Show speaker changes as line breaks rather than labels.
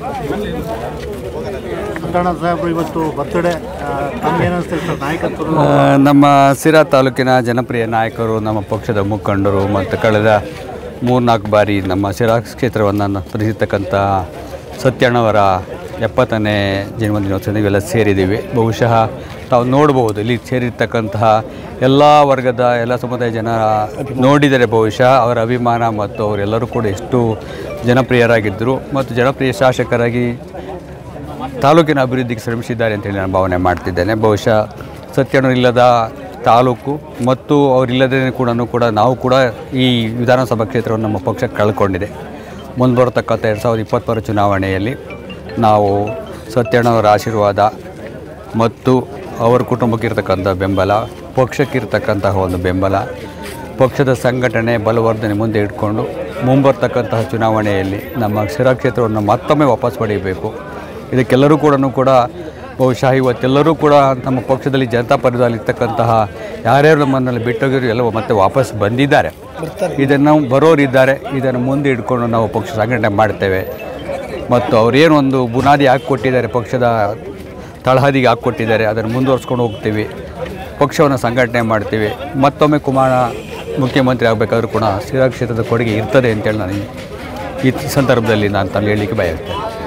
ಸಾಹೇಬರು ಇವತ್ತು ಬರ್ತ್ಡೇ ತಮಗೇನಿಸ್ತಾರೆ ನಾಯಕತ್ವ?
ನಮ್ಮ ಸಿರಾ ತಾಲೂಕಿನ ಜನಪ್ರಿಯ ನಾಯಕರು, ನಮ್ಮ ಪಕ್ಷದ ಮುಖಂಡರು ಮತ್ತು ಕಳೆದ 3-4 ಬಾರಿ ನಮ್ಮ ಸಿರಾ ಕ್ಷೇತ್ರವನ್ನು ತರಿಸಿರ್ತಕ್ಕಂಥ ಸತ್ಯಣ್ಣವರ 70ನೇ ಜನ್ಮದಿನೋತ್ಸವ ಇವೆಲ್ಲ ಸೇರಿದ್ದೀವಿ. ಬಹುಶಃ ತಾವು ನೋಡ್ಬೋದು ಇಲ್ಲಿ ಸೇರಿರ್ತಕ್ಕಂತಹ ಎಲ್ಲ ವರ್ಗದ ಎಲ್ಲ ಸಮುದಾಯ ಜನ ನೋಡಿದರೆ ಬಹುಶಃ ಅವರ ಅಭಿಮಾನ ಮತ್ತು ಅವರೆಲ್ಲರೂ ಕೂಡ ಎಷ್ಟು ಜನಪ್ರಿಯರಾಗಿದ್ದರು ಮತ್ತು ಜನಪ್ರಿಯ ಶಾಸಕರಾಗಿ ತಾಲೂಕಿನ ಅಭಿವೃದ್ಧಿಗೆ ಶ್ರಮಿಸಿದ್ದಾರೆ ಅಂತೇಳಿ ನಾನು ಭಾವನೆ ಮಾಡ್ತಿದ್ದೇನೆ. ಬಹುಶಃ ಸತ್ಯಣ್ಣರಿಲ್ಲದ ತಾಲೂಕು ಮತ್ತು ಅವರಿಲ್ಲದೇ ಕೂಡ ನಾವು ಕೂಡ ಈ ವಿಧಾನಸಭಾ ಕ್ಷೇತ್ರವನ್ನು ನಮ್ಮ ಪಕ್ಷ ಕಳ್ಕೊಂಡಿದೆ. ಮುಂದೆ ಬರತಕ್ಕಂಥ 2023 ಚುನಾವಣೆಯಲ್ಲಿ ನಾವು ಸತ್ಯಣ್ಣವರ ಆಶೀರ್ವಾದ ಮತ್ತು ಅವರ ಕುಟುಂಬಕ್ಕಿರ್ತಕ್ಕಂಥ ಬೆಂಬಲ, ಪಕ್ಷಕ್ಕಿರ್ತಕ್ಕಂತಹ ಒಂದು ಬೆಂಬಲ, ಪಕ್ಷದ ಸಂಘಟನೆ ಬಲವರ್ಧನೆ ಮುಂದೆ ಇಟ್ಕೊಂಡು ಮುಂಬರ್ತಕ್ಕಂತಹ ಚುನಾವಣೆಯಲ್ಲಿ ನಮ್ಮ ಸಿರಾ ಕ್ಷೇತ್ರವನ್ನು ಮತ್ತೊಮ್ಮೆ ವಾಪಸ್ ಪಡೆಯಬೇಕು. ಇದಕ್ಕೆಲ್ಲರೂ ಕೂಡ ಬಹುಶಃ ಇವತ್ತೆಲ್ಲರೂ ಕೂಡ ನಮ್ಮ ಪಕ್ಷದಲ್ಲಿ ಜನತಾ ಪರದಲ್ಲಿರ್ತಕ್ಕಂತಹ ಯಾರ್ಯಾರು ನಮ್ಮನ್ನಲ್ಲಿ ಬಿಟ್ಟೋಗಿರೋ ಎಲ್ಲ ಮತ್ತೆ ವಾಪಸ್ ಬಂದಿದ್ದಾರೆ. ಇದನ್ನು ಬರೋರಿದ್ದಾರೆ. ಇದನ್ನು ಮುಂದೆ ಇಟ್ಕೊಂಡು ನಾವು ಪಕ್ಷ ಸಂಘಟನೆ ಮಾಡ್ತೇವೆ ಮತ್ತು ಅವರೇನು ಒಂದು ಬುನಾದಿ ಹಾಕಿಕೊಟ್ಟಿದ್ದಾರೆ, ಪಕ್ಷದ ತಳಹದಿಗೆ ಹಾಕಿಕೊಟ್ಟಿದ್ದಾರೆ, ಅದನ್ನು ಮುಂದುವರ್ಸ್ಕೊಂಡು ಹೋಗ್ತೀವಿ. ಪಕ್ಷವನ್ನು ಸಂಘಟನೆ ಮಾಡ್ತೀವಿ. ಮತ್ತೊಮ್ಮೆ ಕುಮಾರ ಮುಖ್ಯಮಂತ್ರಿ ಆಗಬೇಕಾದ್ರೂ ಕೂಡ ಸಿರಾ ಕ್ಷೇತ್ರದ ಕೊಡುಗೆ ಇರ್ತದೆ ಅಂತೇಳಿ ನಾನು ಈ ಸಂದರ್ಭದಲ್ಲಿ ನಾನು ಹೇಳಲಿಕ್ಕೆ ಬಯಸ್ತೇನೆ.